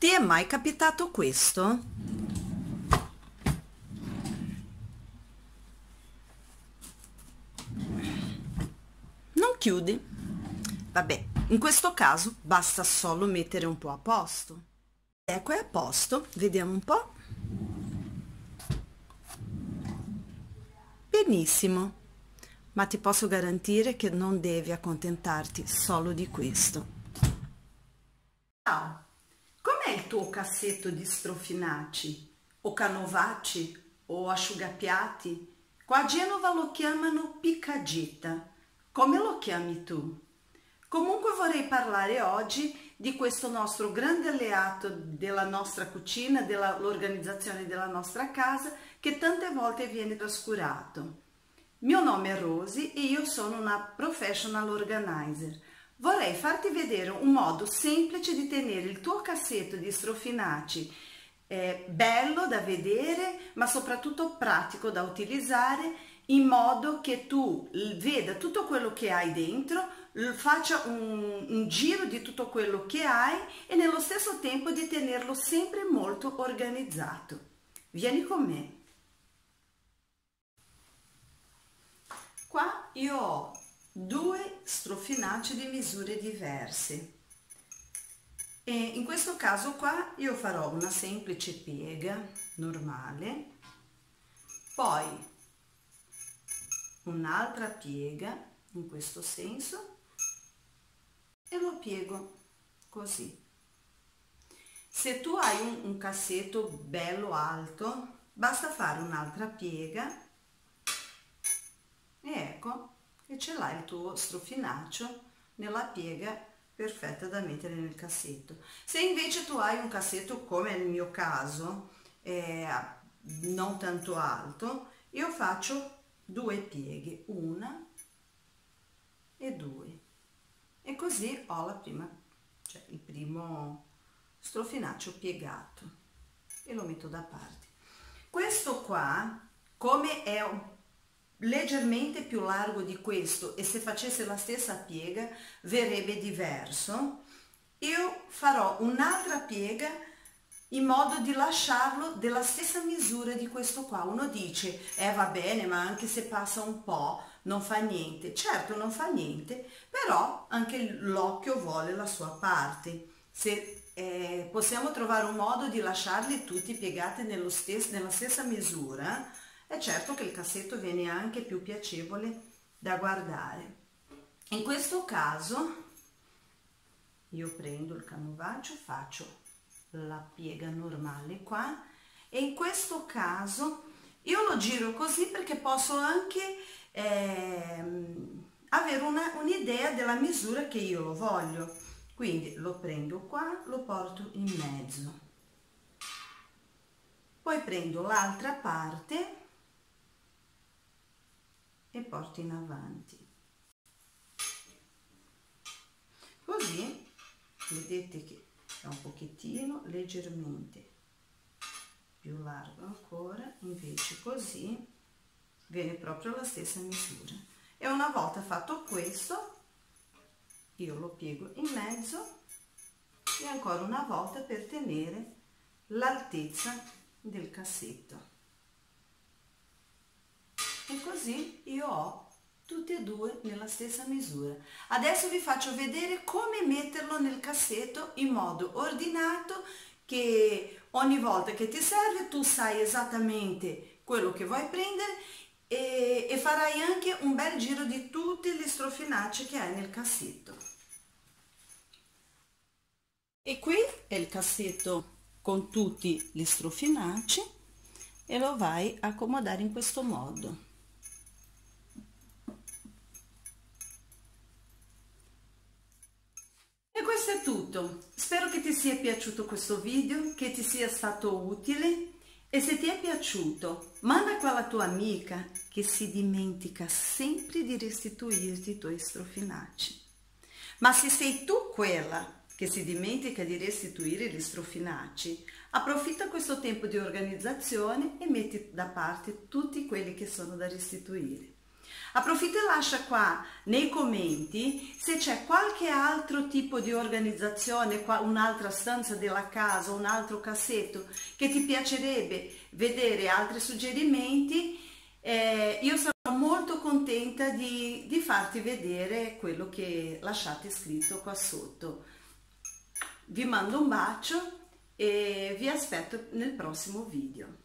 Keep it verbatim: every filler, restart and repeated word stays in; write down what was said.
Ti è mai capitato questo? Non chiudi? Vabbè, in questo caso basta solo mettere un po' a posto. Ecco, è a posto, vediamo un po'. Benissimo, ma ti posso garantire che non devi accontentarti solo di questo. Ciao, com'è il tuo cassetto di strofinacci o canovacci o asciugapiatti? Qua a Genova lo chiamano piccagetta. Come lo chiami tu? Comunque vorrei parlare oggi di questo nostro grande alleato della nostra cucina, dell'organizzazione della nostra casa, che tante volte viene trascurato. Mio nome è Rosy e io sono una professional organizer. Vorrei farti vedere un modo semplice di tenere il tuo cassetto di strofinacci eh, bello da vedere, ma soprattutto pratico da utilizzare, in modo che tu veda tutto quello che hai dentro, faccia un, un giro di tutto quello che hai e nello stesso tempo di tenerlo sempre molto organizzato. Vieni con me. Qua io ho due strofinacci di misure diverse e in questo caso qua io farò una semplice piega normale, poi un'altra piega in questo senso e lo piego così. Se tu hai un, un cassetto bello alto, basta fare un'altra piega e ecco che ce l'hai il tuo strofinaccio nella piega perfetta da mettere nel cassetto. Se invece tu hai un cassetto come nel mio caso, eh, non tanto alto, io faccio due pieghe, una e due, e così ho la prima, cioè il primo strofinaccio piegato e lo metto da parte. Questo qua, come è un leggermente più largo di questo e se facesse la stessa piega verrebbe diverso, io farò un'altra piega in modo di lasciarlo della stessa misura di questo qua. Uno dice, eh va bene, ma anche se passa un po' non fa niente. Certo non fa niente, però anche l'occhio vuole la sua parte. Se eh, possiamo trovare un modo di lasciarli tutti piegati nello stesso, nella stessa misura, è certo che il cassetto viene anche più piacevole da guardare. In questo caso io prendo il canovaccio, faccio la piega normale qua e in questo caso io lo giro così perché posso anche ehm, avere un'idea della misura che io lo voglio. Quindi lo prendo qua, lo porto in mezzo, poi prendo l'altra parte e porto in avanti, così vedete che è un pochettino leggermente più largo ancora, invece così viene proprio la stessa misura. E una volta fatto questo io lo piego in mezzo e ancora una volta per tenere l'altezza del cassetto, e così io ho tutti e due nella stessa misura. Adesso vi faccio vedere come metterlo nel cassetto in modo ordinato, che ogni volta che ti serve tu sai esattamente quello che vuoi prendere e, e farai anche un bel giro di tutti gli strofinacci che hai nel cassetto. E qui è il cassetto con tutti gli strofinacci e lo vai a accomodare in questo modo. Questo è tutto, spero che ti sia piaciuto questo video, che ti sia stato utile, e se ti è piaciuto manda quella tua amica che si dimentica sempre di restituirti i tuoi strofinacci. Ma se sei tu quella che si dimentica di restituire gli strofinacci, approfitta questo tempo di organizzazione e metti da parte tutti quelli che sono da restituire. Approfitta e lascia qua nei commenti se c'è qualche altro tipo di organizzazione, un'altra stanza della casa, un altro cassetto che ti piacerebbe vedere, altri suggerimenti. Eh, io sarò molto contenta di, di farti vedere quello che lasciate scritto qua sotto. Vi mando un bacio e vi aspetto nel prossimo video.